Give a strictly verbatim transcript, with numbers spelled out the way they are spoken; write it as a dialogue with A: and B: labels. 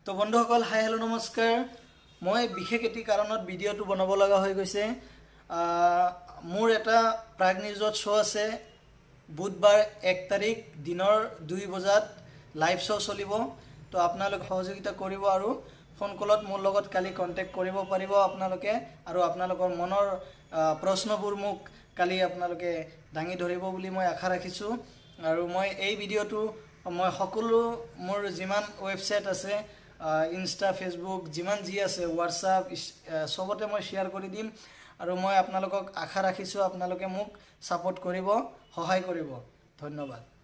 A: তো বন্ধুসকল hi hello' নমস্কাৰ মই বিশেষ এটি কাৰণত ভিডিঅ'টো বনাব লগা হৈ গৈছে মোৰ এটা প্ৰাগ নিউজত শ্ব' আছে বুধবাৰ এক তাৰিখ দিনৰ দুই বজাত লাইভ শ্ব' চলিব তো আপোনালোক সহযোগিতা কৰিব আৰু ফোন কলত মোৰ লগত কালি কন্টেক্ট কৰিব পাৰিব আপোনালোকে আৰু আপোনালোকৰ মনৰ প্ৰশ্নবোৰ মোক কালি আপোনালোকে দাঙি ধৰিব বুলি মই আশা ৰাখিছো আৰু মই এই ভিডিঅ'টো মই সকলো মোৰ যিমান ওয়েবসাইট আছে ইনষ্টা ফেসবুক যিমান যি আছে হোৱাটছআপ সবতে মই শেয়াৰ কৰি দিম আৰু মই আপোনালোকক আশা ৰাখিছো আপোনালোকে মোক সাপোৰ্ট কৰিব সহায় কৰিব ধন্যবাদ।